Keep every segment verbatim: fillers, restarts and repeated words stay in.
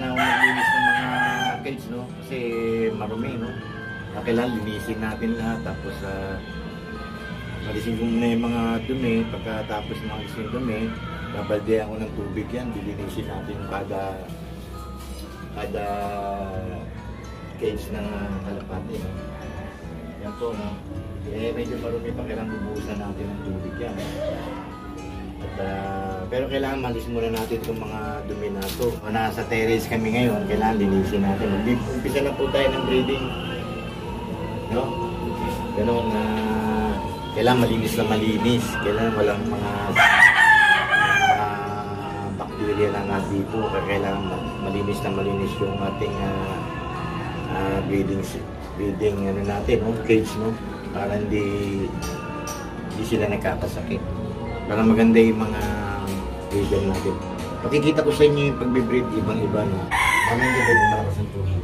na ako maglinis ng mga cage, no? Kasi marumi, no? Kailangan linisin natin lahat, tapos uh, malisin ko muna yung mga dumi. Pagkatapos malisin yung dumi, babaldean ko ng tubig yan, dilinisin natin kada kada cage ng kalapati, no? Yan po, no? Eh, medyo marumi pa, kailangan bubuhusan natin ng tubig yan. At, uh, pero kailangan malis muna natin itong mga dumi na ito. Nasa terrace kami ngayon, kailangan linisin natin. Umpisa na po tayo ng breeding. No? Ganun na uh, kailangan malinis na malinis. Kailangan walang mga mga bacteria na nga dito. Kailangan malinis na malinis yung ating uh, uh, breeding breeding ano natin, no? Cage, no? Para hindi hindi sila nagkakasakit. Para maganda yung mga breeder natin. Pakikita ko sa inyo yung pagbe-breed ibang-iba, no? Ano yung breed na malakas ang tubig?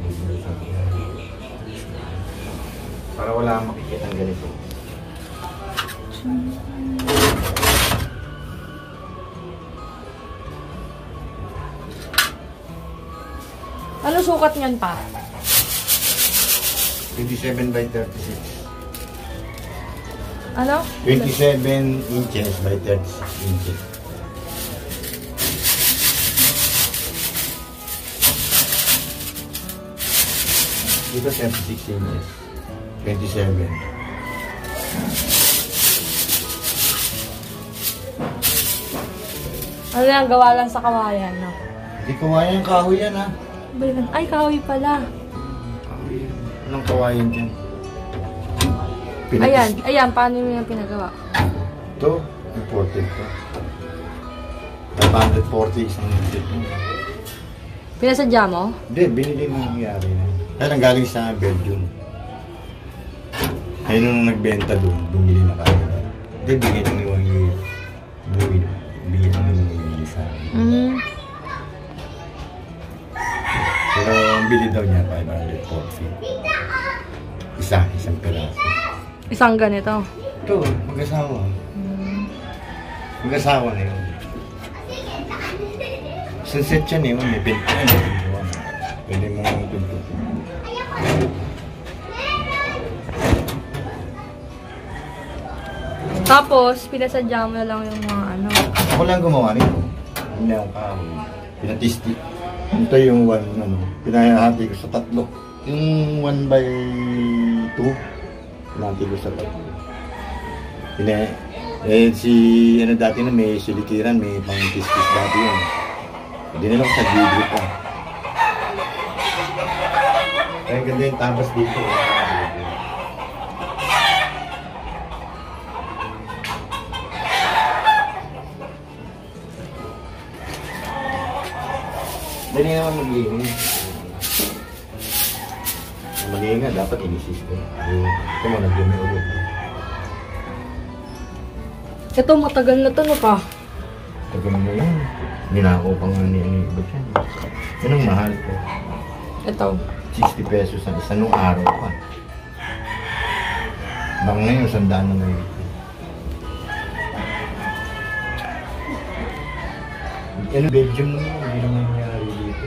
Para wala kang makikita ng ganito. Ano sukat niyan pa? twenty-seven by thirty-six. Ano? twenty-seven inches by thirty-six inches. Dito thirty-six inches. twenty-seven. Ano yan? Gawa lang sa kawayan, no? Hindi kawayan, kahoy yan, ha? Ay, kahoy pala. Kahoy yan. Anong kawayan dyan? Pinatis. Ayan, ayan. Paano mo yung pinagawa? Ito, imported to. five forty isang inches. Pinasadya mo? Hindi, binili mo yung nangyari na. Kaya galing sa Belgium. Ayun nung nagbenta doon, bumili na kaya. Hindi, bigyan nyo yung yung bigyan nyo yung isa. Mm. Pero ang bili daw niya, five forty. Isa, isang peraso. Isang ganito? Ito, mag-asawa. Mm. Mag-asawa na yun. Sunset yan eh, may pintuan. Pwede mo ng pintuan. Tapos, pinasadya mo na lang yung mga ano. Ako lang gumawa nito. Hindi akong kahoy. Pinatisti. Ito yung one, ano, pinahati ko sa tatlo. Yung one by two, pinahati ko sa tatlo. Pina, eh, si, ano dati na may silikiran, may pang-tistis dati yun. Hindi na lang sa gigri pa. Kaya ganda yung tabas dito. Dali naman maglinis. Mali nga, dapat inisis ko. Ito mo, nag-dumi ulit. Ito, matagal na to, no pa? Tagal mo yan. Hindi na ako pang ani-ibot yan. Yan ang mahal ko. Ito. sixty pesos ang isa nung araw pa. Bang ngayon, sandaan na ngayon. Ano, Belgium naman, hindi naman nangyari dito.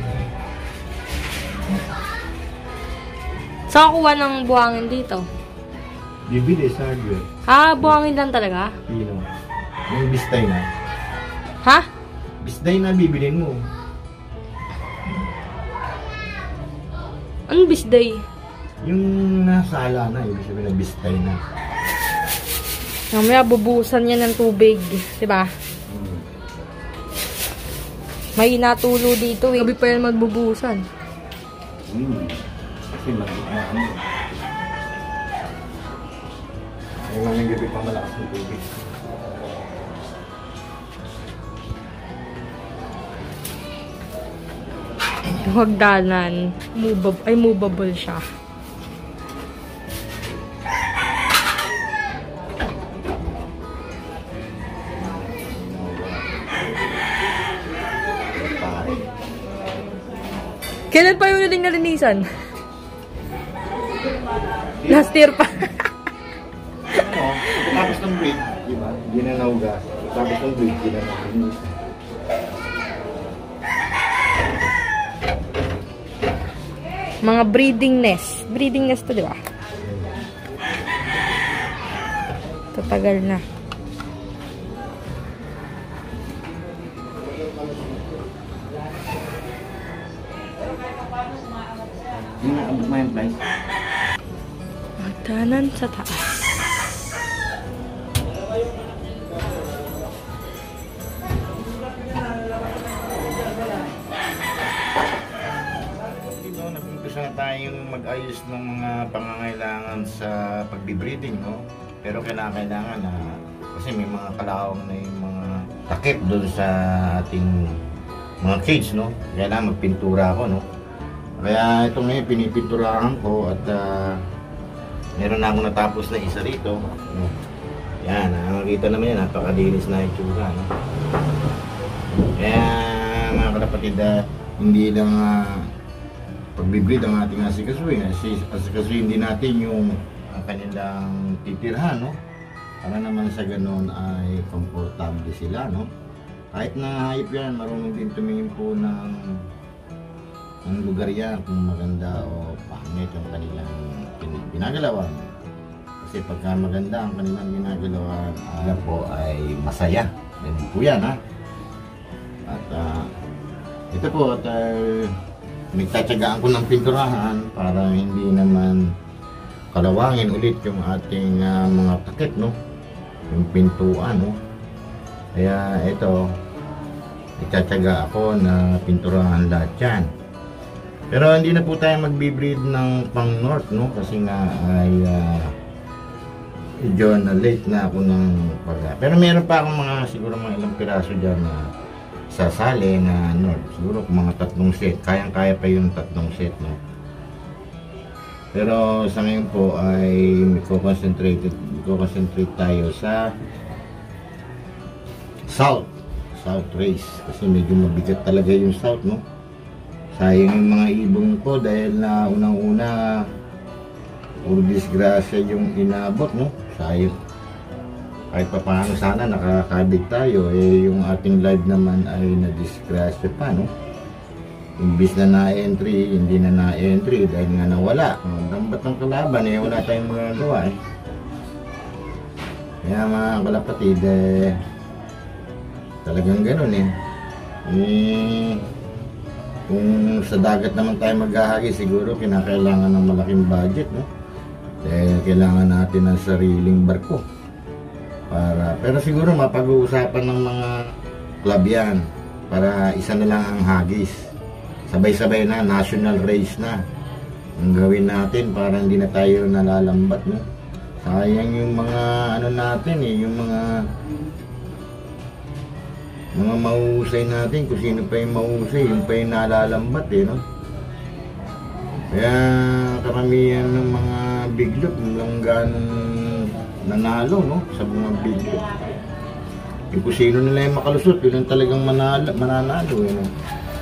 Saan kuha ng buhangin dito? Bibili sa hardware. Ha? Buhangin lang talaga? Pino. Yung bistay na. Ha? Bistay na bibilin mo. Anong bisday? Yung nasa ala na, ibig sabihin na bistay na. Mamaya bubusan niya ng tubig. Diba? Hmm. May natulo dito eh. Gabi pa yan magbubusan. Hmm. Kasi mag-ano. Ay, mamayang gabi pa malakas ng tubig. Yung hagdanan, movable, ay movable siya. Kailan pa yung huling nalinisan? Last year pa. Ano, tapos ng break, di ba? Hindi na naugas. Tapos ng break, hindi na naugas. Mga breeding nest. Breeding nest to, di ba? Tatagal na. Yung nakabot mo yung price. Magdanan sa taas. Dito, nag-umpisa na tayong mag-ayos ng mga pangangailangan sa pagbe-breeding, no? Pero kailangan na, kasi may mga kalawang na yung mga takip doon sa ating mga cage, no? Kailangan magpintura ako, no? Kaya ito ngayon pinipinturahan ko at uh, meron na akong natapos na isa rito. No? Yan, nakakita naman yan, napakalinis na yung tsura, no? Kaya mga kalapatid, uh, hindi lang uh, pagbibreed ang ating asikasuhin. Asikasuhin din natin yung ang kanilang titirhan, no? Para naman sa ganun ay komportable sila, no? Kahit na hayop yan, marunong din tumingin po ng ang lugar yan kung maganda o pangit yung kanilang ginagalawan. Kasi pagka maganda ang kanilang ginagalawan, alam po ay masaya. Ganun po yan, ha? At uh, ito po, at uh, nagtatsagaan ko ng pinturahan para hindi naman kalawangin ulit yung ating uh, mga takip, no? Yung pintuan, no? Kaya ito, nagtatsaga ako na pinturahan lahat yan. Pero hindi na po tayo magbe-breed ng pang north, no? Kasi nga ay uh, medyo na late na ako ng pag. Pero meron pa akong mga siguro mga ilang piraso diyan na sasali na north. Siguro mga tatlong set. Kayang-kaya pa yung tatlong set, no? Pero sa ngayon po ay ko-concentrate ko-concentrate tayo sa south, south race kasi medyo mabigat talaga yung south, no? Sayang yung mga ibong ko dahil na unang-una puro disgrasya yung inabot, no? Sayang. Kahit pa paano sana nakakabit tayo, eh yung ating live naman ay na-disgrasya pa, no? Imbis na na-entry, hindi na na-entry dahil nga nawala. Dambat ng kalaban, eh wala tayong magagawa, eh. Kaya mga kalapatid, eh talagang ganun, eh. Eh kung sa dagat naman tayo maghahagi, siguro kinakailangan ng malaking budget, no? Dahil kailangan natin ng sariling barko. Para, pero siguro mapag-uusapan ng mga club yan para isa na lang ang hagis. Sabay-sabay na, national race na ang gawin natin para hindi na tayo nalalambat, no? Sayang yung mga ano natin, eh, yung mga mga mahusay natin, kung sino pa yung mahusay, yung pa yung nalalambat, eh, no? Kaya karamihan ng mga biglop lang ganong nanalo, no? Sa mga biglop, yung kung sino nila yung makalusot, yun ang talagang manalo, mananalo, eh, no?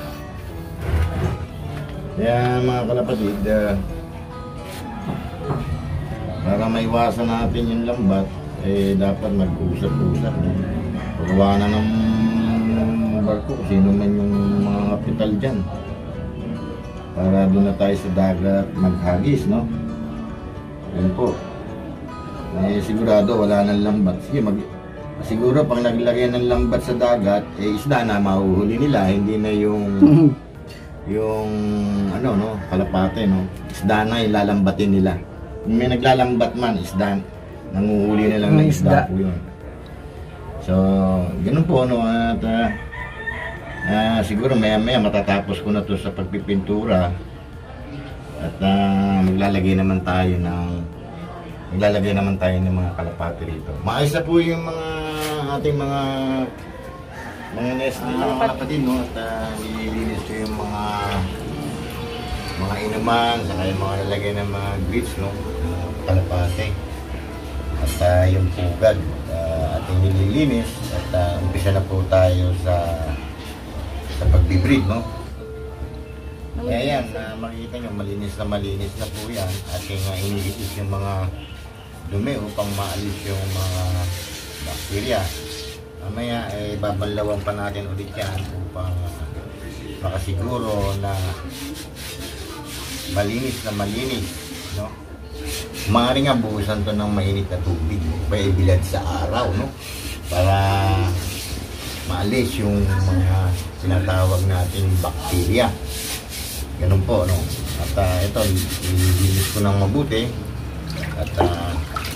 Kaya mga kalapatid, uh, para maiwasan natin yung lambat, eh dapat mag-usap-usap, no? Pagawa na ng barko, sino man yung mga kapital dyan, para doon na tayo sa dagat maghagis, no? Yun po. Eh sigurado wala nang lambat. Sige, mag siguro pang naglagay ng lambat sa dagat, eh isda na mahuhuli nila, hindi na yung yung ano, no, kalapate, no? Isda na ilalambatin nila. Kung may naglalambat man, isda, nanguhuli na lang ng isda po yun. So, ganun po, no? At uh, Uh, siguro maya maya matatapos ko na to sa pagpipintura at uh, maglalagay naman tayo ng maglalagay naman tayo ng mga kalapati rito. Maayos na po yung mga ating mga mga nest nila, mga kalapati, no? At uh, nililinis ko yung mga mga inuman, saka yung mga lalagay ng mga grits, no? Uh, kalapati at uh, yung pugad uh, ating nililinis at uh, umpisa na po tayo sa sa pagbe-breed, no? Kaya yan, uh, makikita nyo, malinis na malinis na po yan. Ating uh, iniligis yung mga dumi upang maalis yung mga bacteria. Mamaya, eh, babanlawan pa natin ulit yan upang uh, makasiguro na malinis na malinis, no? Maaari nga buhusan to ng mainit na tubig, kaya ibilad sa araw, no? Para maalis yung mga sinatawag nating bakterya. Ganun po, no? At uh, ito, nililis ko ng mabuti. At uh,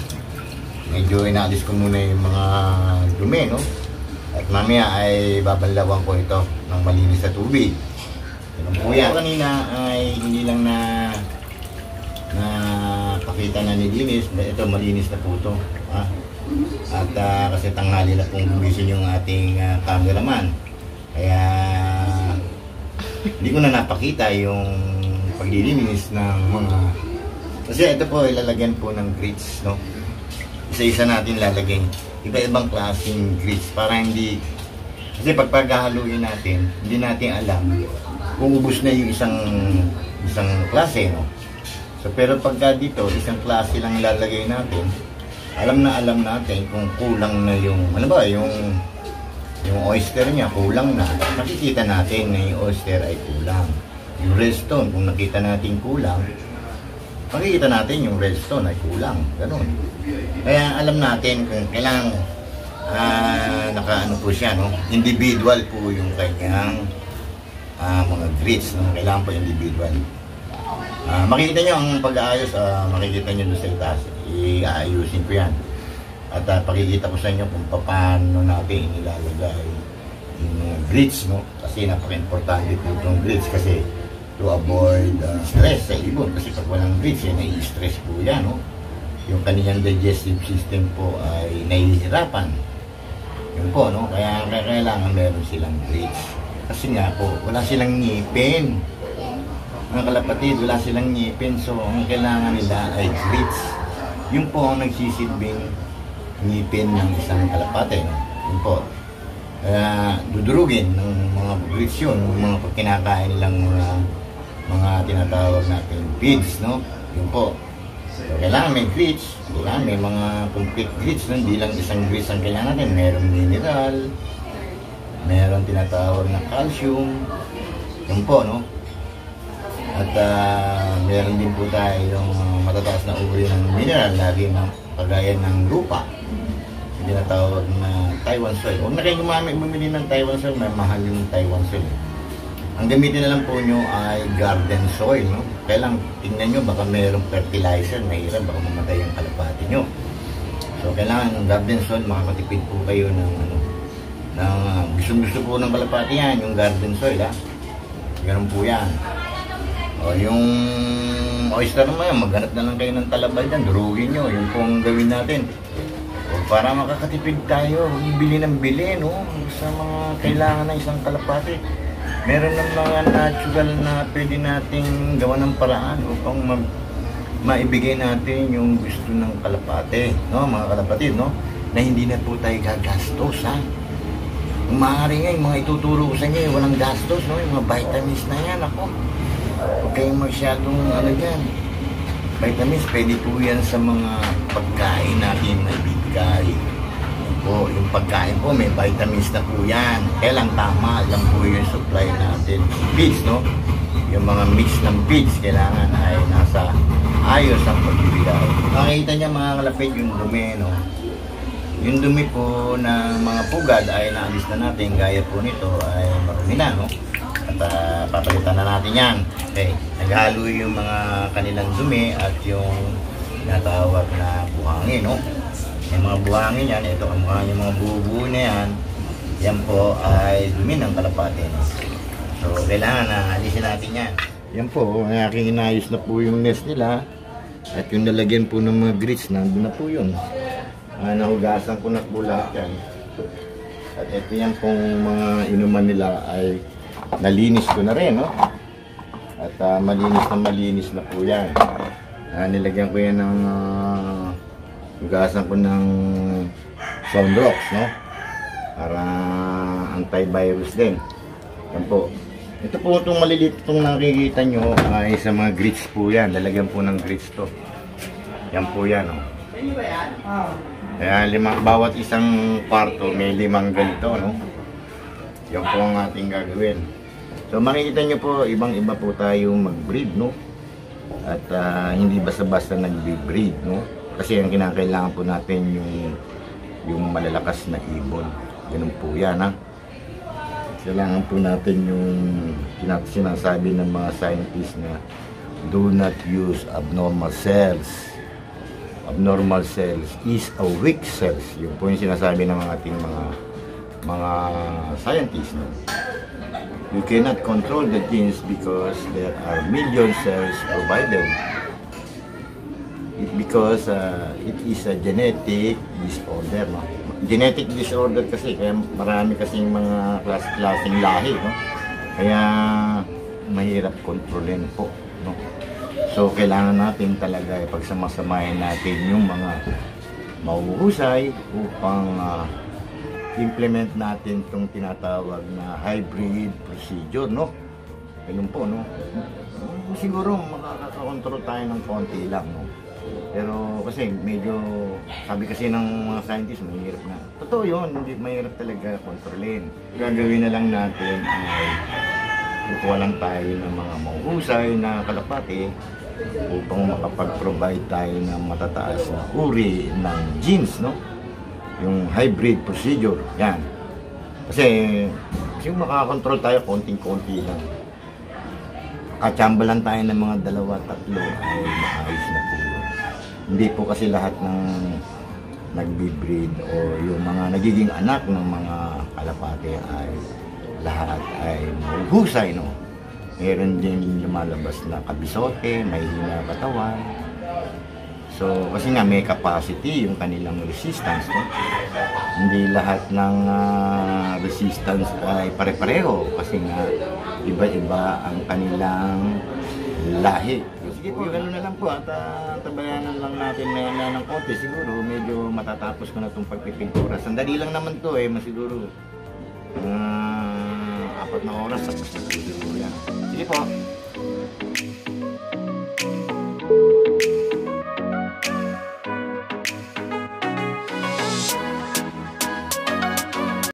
medyo inaalis ko muna yung mga dumi, no? At mamaya ay babanlawan ko ito ng malinis na tubig. Ganun po yan. Kanina ay hindi lang na na pakita na nilinis, ito malinis na po ito. Ha? At uh, kasi tanghali na pong gumising yung ating uh, cameraman. Kaya hindi ko na napakita yung paglilinis ng mga... Kasi ito po ilalagyan po ng grits, no? Isa-isa natin lalagyan. Iba-ibang klaseng grits para hindi... Kasi pag paghahaluin natin, hindi natin alam kung ubos na yung isang isang klase, no? So, pero pagka dito, isang klase lang ilalagay natin, alam na alam natin kung kulang na yung, ano ba, yung yung oyster niya, kulang na. Nakikita natin na yung oyster ay kulang. Yung redstone, kung nakita natin kulang, makikita natin yung redstone ay kulang. Ganun. Kaya alam natin kung kailangan uh, naka-ano po siya, no? Individual po yung kanyang uh, mga grits, no? Kailangan po individual. Uh, makikita nyo ang pag-aayos, uh, makikita nyo doon sa itaas, i-aayusin ko yan. At uh, pakikita ko sa inyo kung paano natin inilalagay yung uh, grits, no? Kasi napaka-importante po itong grits kasi to avoid uh, stress sa ibon. Kasi pag walang grits, eh, nai-stress po yan, no? Yung kaniyang digestive system po ay nahihirapan. Yun po, no? Kaya kailangan meron silang grits. Kasi nga po, wala silang ngipin. Mga kalapatid, wala silang ngipin, so ang kailangan nila ay grits. Yun po ang nagsisilbing ngipin ng isang kalapate, no? Yun po. Kaya dudurugin ng mga grits yun, ng mga kinakain nilang mga, mga tinatawag natin feeds, no? Yun po. So, kailangan may grits, kailangan may mga complete grits, no? Hindi lang isang grits ang kailangan natin. Meron mineral, meron tinatawag na calcium, yun po, no? At uh, meron din po tayo yung uh, matataas na uri ng mineral, lagi na kagaya ng lupa. Hindi na tawag na Taiwan soil. Huwag na kayo gumamit, bumili ng Taiwan soil, may mahal yung Taiwan soil. Ang gamitin na lang po nyo ay garden soil, no? Kailang tingnan nyo, baka mayroong fertilizer, mahirap, baka mamatay yung kalapati nyo. So kailangan ng garden soil, makakatipid po kayo ng ano, ng uh, gusto-gusto po ng kalapati yan, yung garden soil, ha? Ganun po yan. O yung oyster naman yan, maghanap na lang kayo ng talabay dyan, durugin nyo, yun po ang gawin natin. O para makakatipid tayo, bili ng bili, no? Sa mga kailangan ng isang kalapati. Meron ng mga natural na pwede nating gawa ng paraan upang mag maibigay natin yung gusto ng kalapati, no? Mga kalapatid, no? Na hindi na po tayo gagastos, ha? Maaari nga, yung mga ituturo ko sa inyo, walang gastos, no? Yung mga vitamins na yan, ako. Huwag kayong masyadong ano dyan. Vitamins, pwede po yan sa mga pagkain natin na ibigay. Po, yung pagkain po, may vitamins na po yan. Kailang tama lang po yung supply natin. Feeds, no? Yung mga mix ng feeds, kailangan ay nasa ayos ang pagbibigay. Makikita niya mga kalapit yung dumi, no? Yung dumi po ng mga pugad ay naalis na natin. Gaya po nito ay marumi na, no? At uh, papalitan na natin yan. Okay. Naghalo yung mga kanilang dumi at yung natawag na buhangin, no? Yung mga buhangin yan, ito ang mga, yung mga buo-buo na yan, yan po ay dumi ng kalapate, no? So, kailangan na alisin natin yan. Yan po, ang aking inayos na po yung nest nila. At yung nalagyan po ng mga grits, nandun na po yun. Uh, nahugasan ko na po lahat yan. At ito yan pong mga inuman nila ay nalinis ko na rin, no? At uh, malinis na malinis na po yan. Uh, nilagyan ko yan ng uh, hugasan ko ng Sunrox, no? Para antivirus din. Yan po. Ito po itong maliliit itong nakikita nyo ay sa mga grits po yan. Lalagyan po ng grits to. Yan po yan, no? Kaya lima, bawat isang kwarto may limang ganito, no? Yan po ang ating gagawin. So makikita nyo po, ibang iba po tayo mag-breed, no? At uh, hindi basta-basta nagbe-breed, no? Kasi ang kinakailangan po natin yung yung malalakas na ibon. Ganun po yan, ha? Kailangan po natin yung sinasabi ng mga scientists na do not use abnormal cells. Abnormal cells is a weak cells. Yun po yung sinasabi ng mga ating mga mga scientists, no? You cannot control the genes because there are million cells provided. It because uh, it is a genetic disorder, no? Genetic disorder kasi, kaya marami kasing mga klase-klaseng lahi, no? Kaya mahirap kontrolin po, no? So kailangan natin talaga ipagsamasamahin natin yung mga mahuhusay upang uh, implement natin itong tinatawag na hybrid procedure, no? Ganun po, no? Siguro makakakontrol tayo ng konti lang, no? Pero kasi medyo, sabi kasi ng mga scientists, mahirap na. Totoo yun, hindi mahirap talaga kontrolin. Gagawin na lang natin ay kukuha lang tayo ng mga mahusay na kalapati upang makapag-provide tayo ng matataas na uri ng genes, no? Yung hybrid procedure, yan. Kasi, kasi makakontrol tayo konting-konti lang. Kachamba lang tayo ng mga dalawa, tatlo, ay maayos na po yun. Hindi po kasi lahat ng nagbi-breed o yung mga nagiging anak ng mga kalapate ay lahat ay mahusay, no? Meron din lumalabas na kabisote, may hina katawan. So, kasi nga may capacity yung kanilang resistance, no? Hindi lahat ng uh, resistance ay pare-pareho kasi nga iba-iba ang kanilang lahi. Sige po, gano'n na lang po at uh, tabayanan lang natin na yan ng konti. Siguro medyo matatapos ko na itong pagpipintura. Sandali lang naman to eh, masiguro uh, apat na oras at siguro yan. Sige po.